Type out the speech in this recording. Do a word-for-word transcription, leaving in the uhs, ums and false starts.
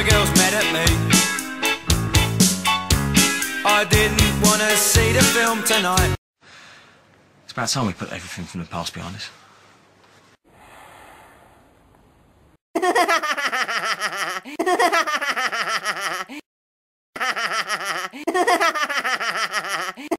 my girl's mad at me. I didn't want to see the film tonight. It's about time we put everything from the past behind us.